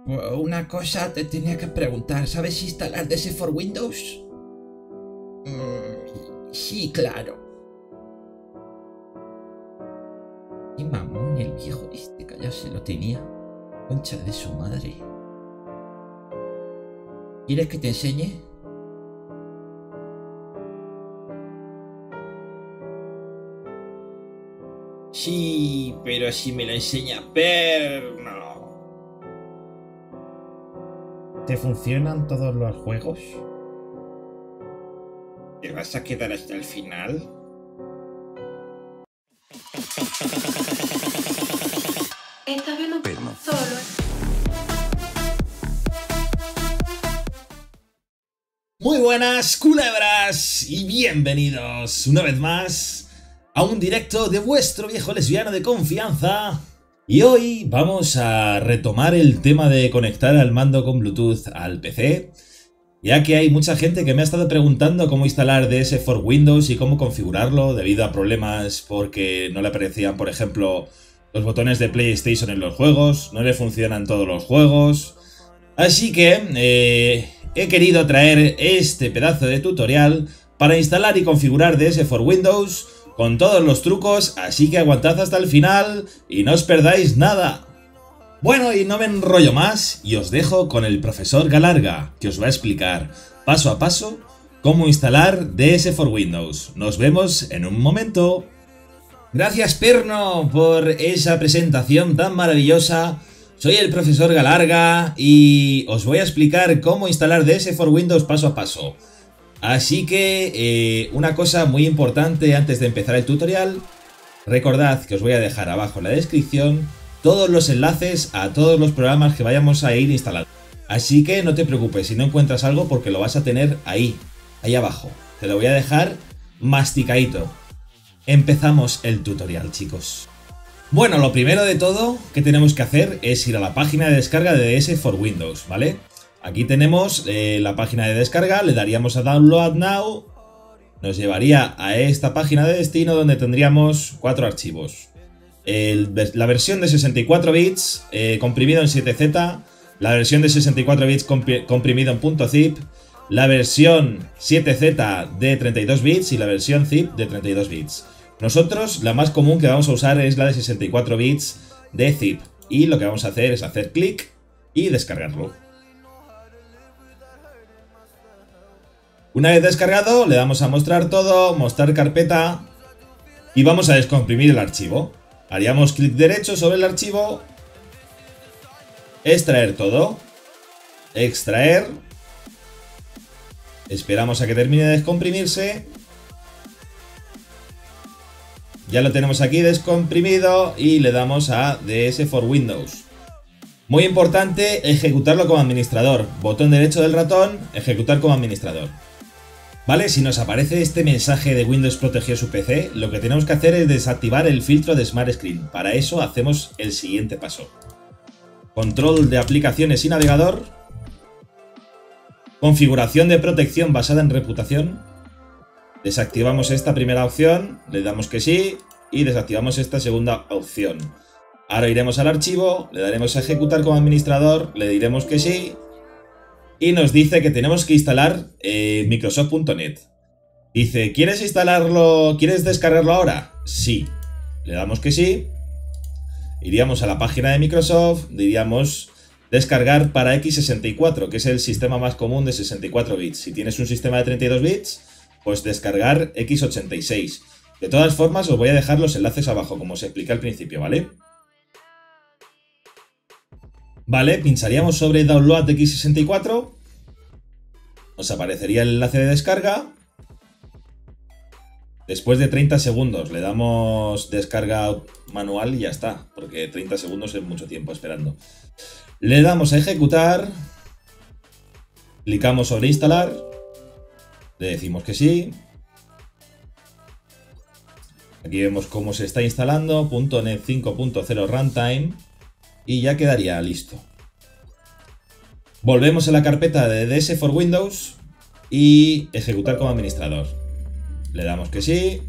Una cosa te tenía que preguntar, ¿sabes instalar DS for Windows? Sí, claro. Y mamón, el viejo este que ya se lo tenía. Concha de su madre. ¿Quieres que te enseñe? Sí, pero si me lo enseña Perno. ¿Te funcionan todos los juegos? ¿Te vas a quedar hasta el final? Estás viendo Perno. solo. Muy buenas, culebras, y bienvenidos una vez más a un directo de vuestro viejo lesbiano de confianza. Y hoy vamos a retomar el tema de conectar al mando con Bluetooth al PC, ya que hay mucha gente que me ha estado preguntando cómo instalar DS for Windows y cómo configurarlo debido a problemas porque no le aparecían, por ejemplo, los botones de PlayStation en los juegos, no le funcionan todos los juegos. Así que he querido traer este pedazo de tutorial para instalar y configurar DS for Windows con todos los trucos, así que aguantad hasta el final y no os perdáis nada. Bueno, y no me enrollo más y os dejo con el profesor Galarga, que os va a explicar paso a paso cómo instalar DS for Windows. Nos vemos en un momento. Gracias, Perno, por esa presentación tan maravillosa. Soy el profesor Galarga y os voy a explicar cómo instalar DS for Windows paso a paso. Así que una cosa muy importante antes de empezar el tutorial, recordad que os voy a dejar abajo en la descripción todos los enlaces a todos los programas que vayamos a ir instalando. Así que no te preocupes si no encuentras algo porque lo vas a tener ahí abajo. Te lo voy a dejar masticadito. Empezamos el tutorial, chicos. Bueno, lo primero de todo que tenemos que hacer es ir a la página de descarga de DS for Windows, ¿vale? Aquí tenemos la página de descarga, le daríamos a Download Now, nos llevaría a esta página de destino donde tendríamos 4 archivos. La versión de 64 bits comprimido en 7Z, la versión de 64 bits comprimido en .zip, la versión 7Z de 32 bits y la versión zip de 32 bits. Nosotros la más común que vamos a usar es la de 64 bits de zip y lo que vamos a hacer es hacer clic y descargarlo. Una vez descargado le damos a mostrar todo, mostrar carpeta y vamos a descomprimir el archivo. Haríamos clic derecho sobre el archivo, extraer todo, extraer, esperamos a que termine de descomprimirse. Ya lo tenemos aquí descomprimido y le damos a DS for Windows. Muy importante, ejecutarlo como administrador. Botón derecho del ratón, ejecutar como administrador. Vale, si nos aparece este mensaje de Windows protegió su PC, lo que tenemos que hacer es desactivar el filtro de Smart Screen. Para eso hacemos el siguiente paso. Control de aplicaciones y navegador. Configuración de protección basada en reputación. Desactivamos esta primera opción, le damos que sí y desactivamos esta segunda opción. Ahora iremos al archivo, le daremos a ejecutar como administrador, le diremos que sí y nos dice que tenemos que instalar Microsoft.net. Dice, ¿quieres instalarlo? ¿Quieres descargarlo ahora? Sí. Le damos que sí. Iríamos a la página de Microsoft, diríamos descargar para x64, que es el sistema más común de 64 bits. Si tienes un sistema de 32 bits, pues descargar x86. De todas formas, os voy a dejar los enlaces abajo, como os expliqué al principio, ¿vale? Vale, pincharíamos sobre Download x64. Nos aparecería el enlace de descarga. Después de 30 segundos le damos descarga manual y ya está, porque 30 segundos es mucho tiempo esperando. Le damos a ejecutar. Clicamos sobre instalar. Le decimos que sí. Aquí vemos cómo se está instalando. .NET 5.0 Runtime. Y ya quedaría listo. Volvemos a la carpeta de DS for Windows. Y ejecutar como administrador. Le damos que sí.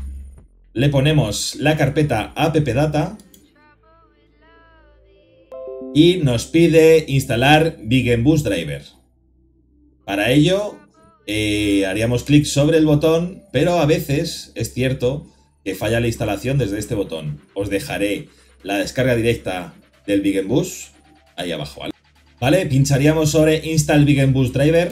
Le ponemos la carpeta appdata. y nos pide instalar Big Bus Driver. Para ello haríamos clic sobre el botón, pero a veces es cierto que falla la instalación desde este botón. Os dejaré la descarga directa del Big Bus ahí abajo, ¿vale? Pincharíamos sobre Install Big Bus Driver.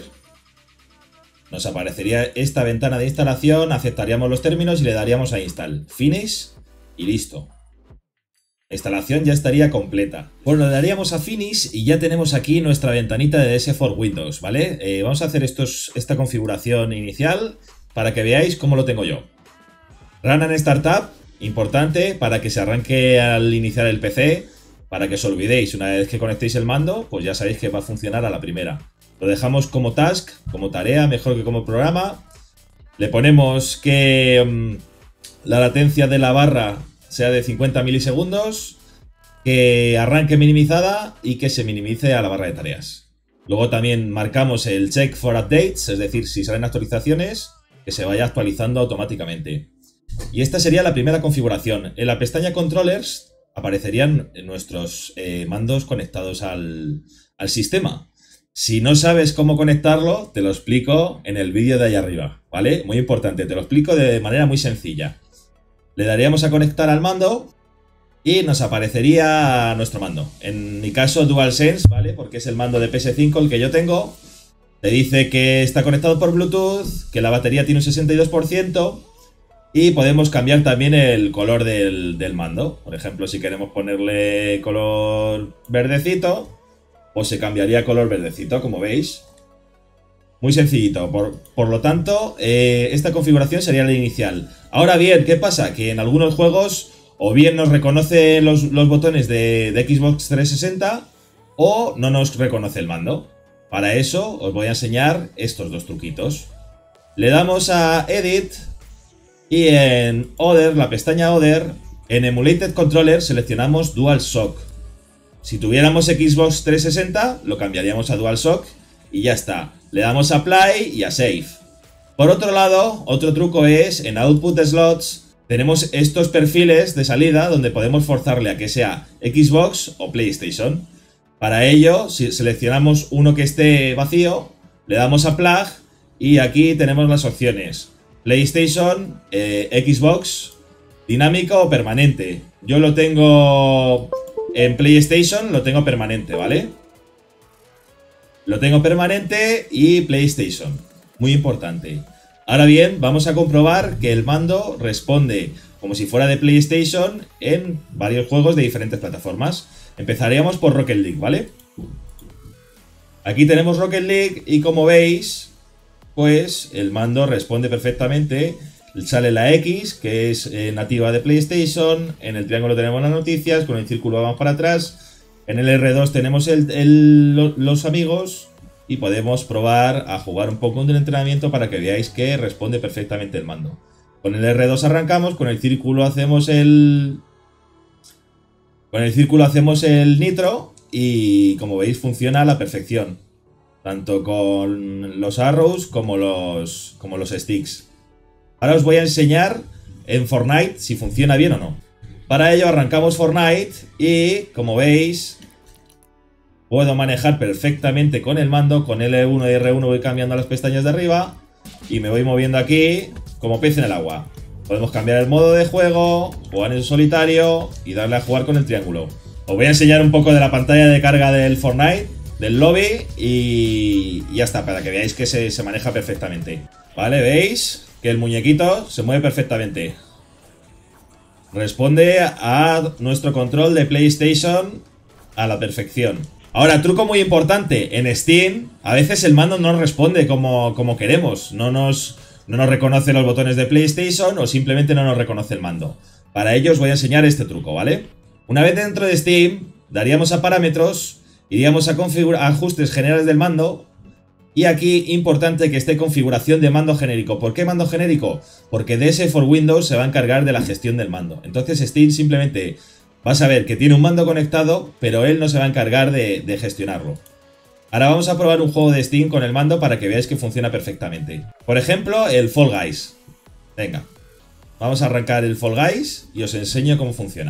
Nos aparecería esta ventana de instalación, aceptaríamos los términos y le daríamos a Install. Finish y listo. La instalación ya estaría completa. Bueno, le daríamos a Finish y ya tenemos aquí nuestra ventanita de DS for Windows, ¿vale? Vamos a hacer esta configuración inicial para que veáis cómo lo tengo yo. Run and Startup, importante para que se arranque al iniciar el PC, para que os olvidéis, una vez que conectéis el mando, pues ya sabéis que va a funcionar a la primera. Lo dejamos como task, como tarea, mejor que como programa. Le ponemos que la latencia de la barra sea de 50 milisegundos, que arranque minimizada y que se minimice a la barra de tareas. Luego también marcamos el check for updates, es decir, si salen actualizaciones, que se vaya actualizando automáticamente. Y esta sería la primera configuración. En la pestaña Controllers aparecerían nuestros mandos conectados al sistema. Si no sabes cómo conectarlo, te lo explico en el vídeo de ahí arriba, ¿vale? Muy importante, te lo explico de manera muy sencilla. Le daríamos a conectar al mando y nos aparecería nuestro mando. En mi caso DualSense, ¿vale? Porque es el mando de PS5 el que yo tengo. Te dice que está conectado por Bluetooth, que la batería tiene un 62% y podemos cambiar también el color del mando. Por ejemplo, si queremos ponerle color verdecito, pues se cambiaría a color verdecito, como veis. Muy sencillito, por lo tanto, esta configuración sería la inicial. Ahora bien, ¿qué pasa? Que en algunos juegos o bien nos reconoce los botones de Xbox 360 o no nos reconoce el mando. Para eso os voy a enseñar estos dos truquitos. Le damos a Edit y en Other, la pestaña Other, en Emulated Controller seleccionamos DualShock. Si tuviéramos Xbox 360, lo cambiaríamos a DualShock y ya está. Le damos a Apply y a Save. Por otro lado, otro truco es, en Output Slots, tenemos estos perfiles de salida donde podemos forzarle a que sea Xbox o PlayStation. Para ello, si seleccionamos uno que esté vacío, le damos a Plug y aquí tenemos las opciones. PlayStation, Xbox, dinámico o permanente. Yo lo tengo en PlayStation, lo tengo permanente, ¿vale? Lo tengo permanente y PlayStation. Muy importante. Ahora bien, vamos a comprobar que el mando responde como si fuera de PlayStation en varios juegos de diferentes plataformas. Empezaríamos por Rocket League, ¿vale? Aquí tenemos Rocket League y como veis, pues el mando responde perfectamente. Sale la X, que es nativa de PlayStation. En el triángulo tenemos las noticias, con el círculo vamos para atrás. En el R2 tenemos los amigos y podemos probar a jugar un poco de entrenamiento para que veáis que responde perfectamente el mando. Con el R2 arrancamos, con el círculo hacemos el nitro y como veis funciona a la perfección. Tanto con los arrows como los sticks. Ahora os voy a enseñar en Fortnite si funciona bien o no. Para ello arrancamos Fortnite y, como veis, puedo manejar perfectamente con el mando. Con L1 y R1 voy cambiando las pestañas de arriba y me voy moviendo aquí como pez en el agua. Podemos cambiar el modo de juego, jugar en solitario y darle a jugar con el triángulo. Os voy a enseñar un poco de la pantalla de carga del Fortnite, del lobby y ya está, para que veáis que se maneja perfectamente. Vale, veis que el muñequito se mueve perfectamente. Responde a nuestro control de PlayStation a la perfección. Ahora, truco muy importante. En Steam, a veces el mando no responde como queremos. No nos reconoce los botones de PlayStation o simplemente no nos reconoce el mando. Para ello os voy a enseñar este truco, ¿vale? Una vez dentro de Steam, daríamos a parámetros, iríamos a ajustes generales del mando. Y aquí, importante que esté configuración de mando genérico. ¿Por qué mando genérico? Porque DS for Windows se va a encargar de la gestión del mando. Entonces Steam simplemente va a saber que tiene un mando conectado, pero él no se va a encargar de gestionarlo. Ahora vamos a probar un juego de Steam con el mando para que veáis que funciona perfectamente. Por ejemplo, el Fall Guys. Venga, vamos a arrancar el Fall Guys y os enseño cómo funciona.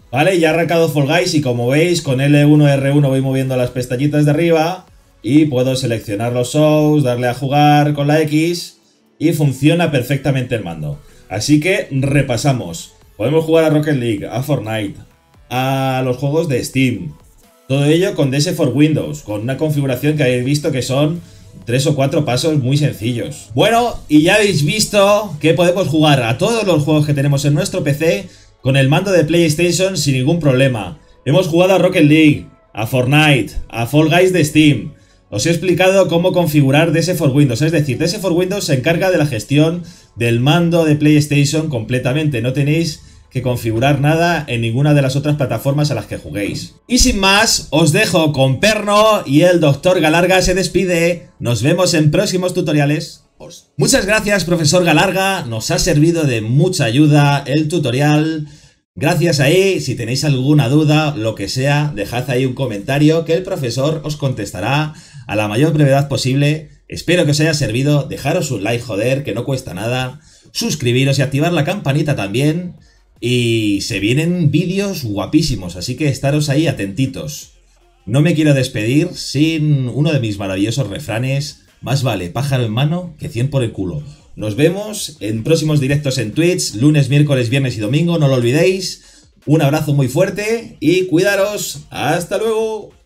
Vale, ya he arrancado Fall Guys y como veis con L1, R1 voy moviendo las pestañitas de arriba y puedo seleccionar los shows, darle a jugar con la X y funciona perfectamente el mando. Así que repasamos. Podemos jugar a Rocket League, a Fortnite, a los juegos de Steam. Todo ello con DS for Windows, con una configuración que habéis visto que son 3 o 4 pasos muy sencillos. Bueno, y ya habéis visto que podemos jugar a todos los juegos que tenemos en nuestro PC con el mando de PlayStation sin ningún problema. Hemos jugado a Rocket League, a Fortnite, a Fall Guys de Steam. Os he explicado cómo configurar DS for Windows, es decir, DS for Windows se encarga de la gestión del mando de PlayStation completamente. No tenéis que configurar nada en ninguna de las otras plataformas a las que juguéis. Y sin más, os dejo con Perno y el Dr. Galarga se despide. Nos vemos en próximos tutoriales. Muchas gracias, profesor Galarga, nos ha servido de mucha ayuda el tutorial. Gracias ahí, si tenéis alguna duda, lo que sea, dejad ahí un comentario que el profesor os contestará a la mayor brevedad posible. Espero que os haya servido, dejaros un like, joder, que no cuesta nada, suscribiros y activar la campanita también. Y se vienen vídeos guapísimos, así que estaros ahí atentitos. No me quiero despedir sin uno de mis maravillosos refranes: más vale pájaro en mano que 100 por el culo. Nos vemos en próximos directos en Twitch, lunes, miércoles, viernes y domingo, no lo olvidéis. Un abrazo muy fuerte y cuidaros. ¡Hasta luego!